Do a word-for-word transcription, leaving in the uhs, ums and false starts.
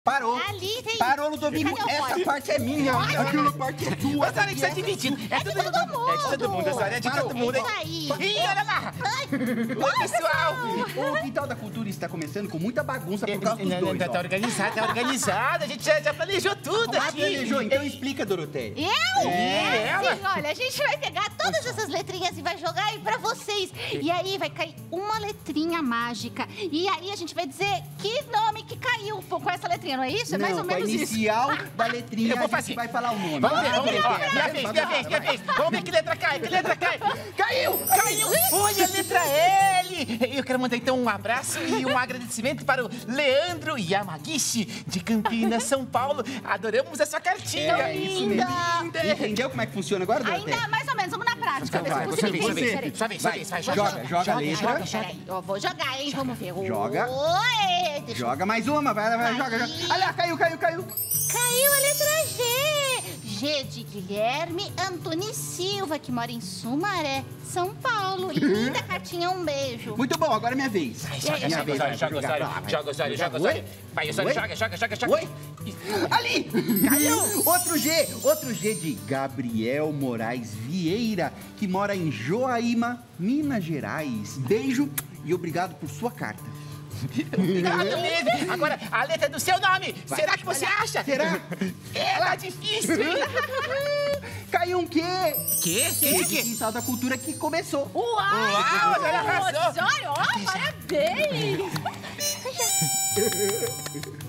Parou. Ali tem... Parou, Ludovico. Essa parte é minha. Aquela parte é tua. A senhora que está dividindo. É, É de todo mundo. É de todo mundo, a senhora é de Parou. todo mundo. É isso aí. Ih, olha lá. Oi, pessoal. O Quintal da Cultura está começando com muita bagunça por causa dos Não, dois. não, tá ó. organizado, tá organizado. A gente já, já planejou tudo Ah, aqui. planejou? Então explica, Doroteia. Eu? É, ela. Sim, olha, a gente vai pegar todas essas letrinhas e vai jogar aí pra vocês. E aí vai cair uma letrinha mágica. E aí a gente vai dizer que nome que caiu com essa letrinha, não é isso? É mais ou Não, com a menos isso. inicial da letrinha, Eu vou a gente fazer. vai falar o nome. Vamos ver, Vai, vamos ver. Ó, Doroteia. minha Vai, vez, vai, minha vai, vez, minha vai. vez. Vamos ver que letra cai, que letra cai. Caiu! Caiu! Olha a letra L! Eu quero mandar então um abraço e um agradecimento para o Leandro Yamagishi, de Campinas, São Paulo. Adoramos a sua cartinha. É isso mesmo. Linda. Entendeu como é que funciona agora, Doroteia? Ainda mais ou menos, vamos na prática. Então ver se vai, eu você consigo. vem, você Peraí, vem. peraí. Sua vez, sua Vai, vez, vai, joga, joga. joga a letra. Peraí, eu vou jogar, hein? Vamos ver. Joga. Oi, deixa eu... Joga mais uma, vai, vai, joga, joga. Olha lá, caiu, caiu, caiu. Caiu a letra G. G de Guilherme Antoni Silva, que mora em Sumaré, São Paulo. Linda cartinha, um beijo. Muito bom, agora é minha vez. Vai, joga, Minha joga, vez, joga, vai, joga, vou jogar. Osório. Vai, vai. Joga, Osório, joga, Oi? Osório. Vai, Osório, Oi? joga, joga, joga, joga. Oi? Ali! Caiu! Outro G, outro G de Gabriel Moraes Vieira, que mora em Joaíma, Minas Gerais. Beijo e obrigado por sua carta. Obrigado mesmo. Agora, a letra do seu nome. Vai. Será que você acha? Será? É, tá difícil, hein? Caiu um quê? Quê? Quê? Quê? De Quê? Quintal da Cultura que começou. Uau! Uau, Osório arrasou. Osório, ó, parabéns!